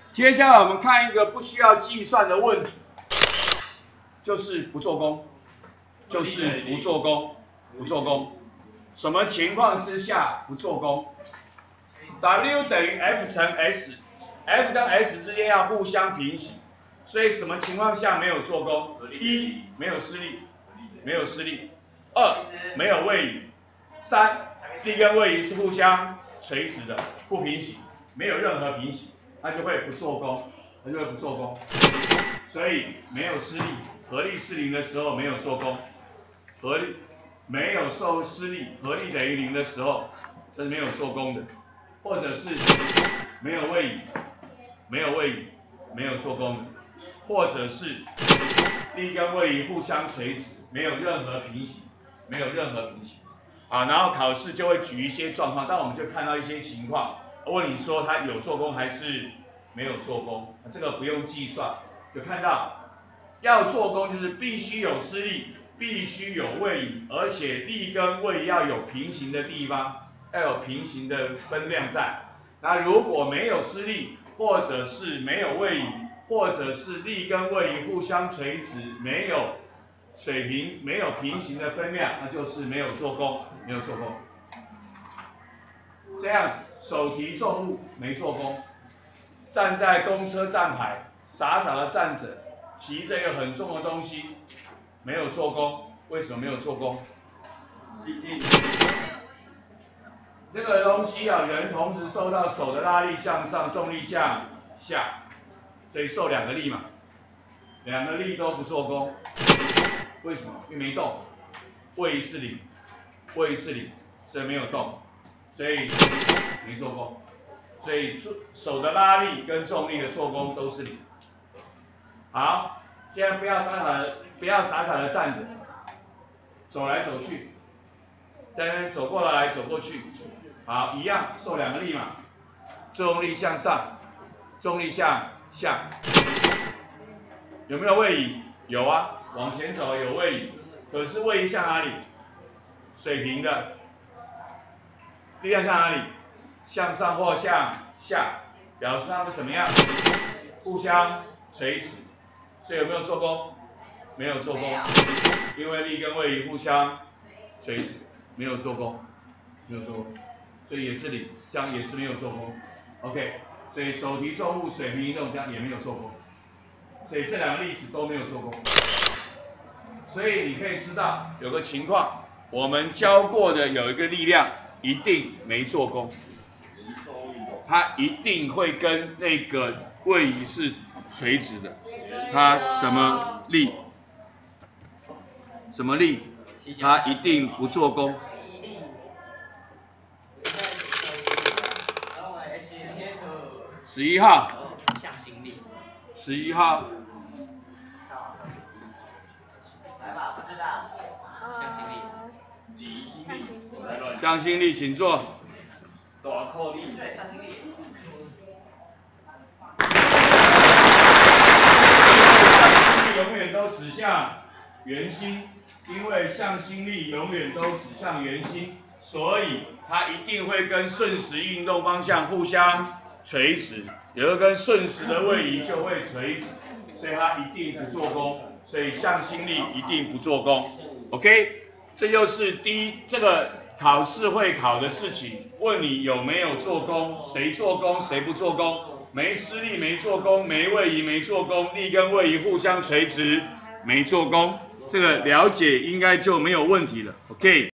接下来我们看一个不需要计算的问题，就是不做功，就是不做功，不做功。什么情况之下不做功 ？W 等于 F 乘 S，F 跟 S 之间要互相平行，所以什么情况下没有做功？一没有施力，没有施力；二没有位移；三力跟位移是互相垂直的，不平行，没有任何平行，它就会不做功，它就会不做功。所以没有施力，合力是0的时候没有做功，合力没有受施力，合力等于0的时候，这是没有做功的，或者是没有位移，没有位移，没有做功的，或者是力跟位移互相垂直，没有任何平行，没有任何平行。啊，然后考试就会举一些状况，但我们就看到一些情况，问你说他有做功还是没有做功，这个不用计算，就看到要做功就是必须有施力，必须有位移，而且力跟位移要有平行的地方，要有平行的分量在。那如果没有施力，或者是没有位移，或者是力跟位移互相垂直，没有水平，没有平行的分量，那就是没有做功，没有做功。这样子，手提重物没做功，站在公车站牌，傻傻的站着，提着一个很重的东西，没有做功。为什么没有做功？这个东西啊，人同时受到手的拉力向上，重力向下，所以受2个力嘛，2个力都不做功。为什么？因为没动，位移是0，位移是0，所以没有动，所以没做功。所以手的拉力跟重力的做功都是0。好，现在不要傻傻的站着，走来走去，在那边走过来走过去。好，一样受2个力嘛，重力向上，重力向下。有没有位移？有啊，往前走有位移，可是位移向哪里？水平的。力量向哪里？向上或向下，表示它们怎么样？互相垂直。所以有没有做功？没有做功，因为力跟位移互相垂直，没有做功，没有做功，所以也是0，这样也是没有做功。OK， 所以手提重物、水平移动这样也没有做功，所以这2个例子都没有做功。所以你可以知道有个情况，我们教过的有一个力量一定没做功，它一定会跟那个位移是垂直的，它什么力？什么力？它一定不做功。11号。 向心力。 11号。 来吧，不知道。 向心力，请坐。 大扣力。对，向心力。 向心力永远都指向圆心，因为向心力永远都指向圆心，所以它一定会跟顺时运动方向互相垂直，也就跟顺时的位移就会垂直，所以它一定不做功，所以向心力一定不做功。OK， 这就是这个考试会考的事情，问你有没有做功，谁做功，谁不做功。没施力没做功，没位移没做功，力跟位移互相垂直没做功，这个了解应该就没有问题了。OK。